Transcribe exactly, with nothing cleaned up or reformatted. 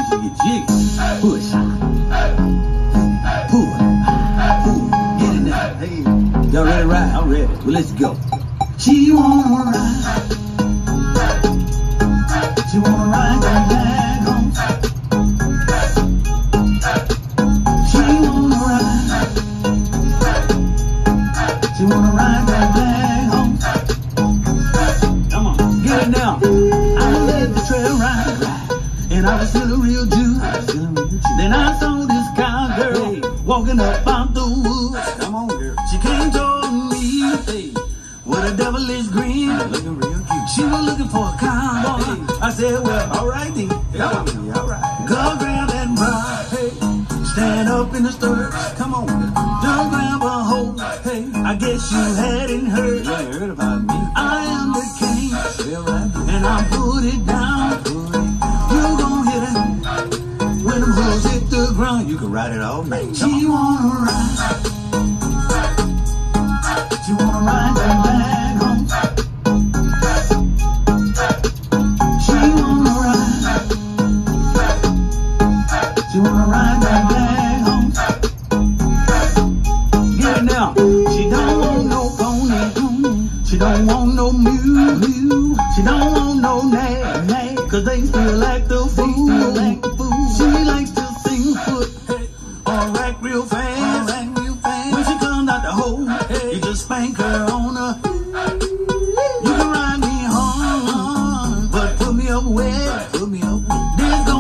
you get jiggy. Push. Pull. Pull. Get in there. Hey. Y'all ready to ride? I'm ready. Well, let's go. She wanna ride. She wanna ride that bag home. She wanna ride. She wanna ride that bag home. Come on, get it now. I led the trail ride, and I was feeling real juice. Then I saw this cowgirl walking up out the woods. Come on, girl. She came toward me, hey, with a devilish grin. Looking real cute. She was looking for a cowboy. Hey. I said, well, all right then. Come on, all right. Go grab that bride, hey. Stand up in the stirrups. Come on, don't grab a hold. Hey, I guess you hadn't heard. You ain't heard about me. I am the king, and I put it down. You gon' hit it when them hoes hit the ground. You can ride it all night. She wanna ride.